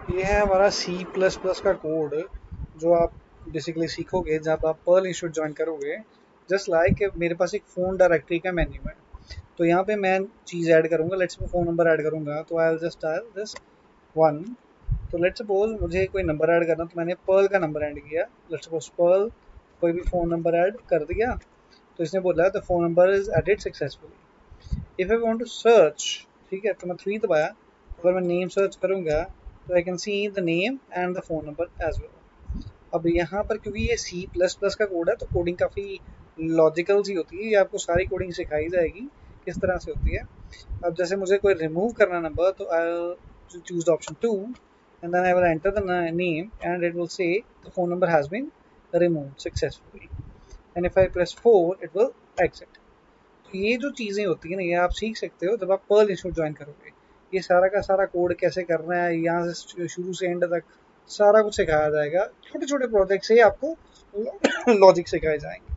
ये है हमारा C++ का कोड जो आप बेसिकली सीखोगे जब आप पर्ल इंस्टीट्यूट ज्वाइन करोगे। जस्ट लाइक मेरे पास एक फ़ोन डायरेक्टरी का मेन्यू है, तो यहाँ पे मैं चीज़ ऐड करूँगा। लेट्स मैं फ़ोन नंबर ऐड करूँगा, तो I will just dial this 1। तो लेट्स सपोज मुझे कोई नंबर ऐड करना, तो मैंने पर्ल का नंबर ऐड किया। लेट्स सपोज पर्ल कोई भी फ़ोन नंबर ऐड कर दिया, तो इसने बोला the phone number is added successfully. If I want to search, ठीक है, तो मैं 3 दबाया। अगर मैं नेम सर्च करूँगा तो I can see the name and the phone number as well. अब यहाँ पर क्योंकि ये C++ का कोड है, तो कोडिंग काफ़ी लॉजिकल सी होती है। ये आपको सारी कोडिंग सिखाई जाएगी किस तरह से होती है। अब जैसे मुझे कोई रिमूव करना नंबर, तो I choose the option 2 and then I will enter the name and it will say the phone number has been removed successfully, and if I press 4 it will exit. तो ये जो चीज़ें होती है ना, ये आप सीख सकते हो जब आप पर्ल इंस्टीट्यूट ज्वाइन करोगे। ये सारा का सारा कोड कैसे करना है, यहाँ से शुरू से एंड तक सारा कुछ सिखाया जाएगा। छोटे छोटे प्रोजेक्ट से ही आपको लॉजिक सिखाए जाएंगे।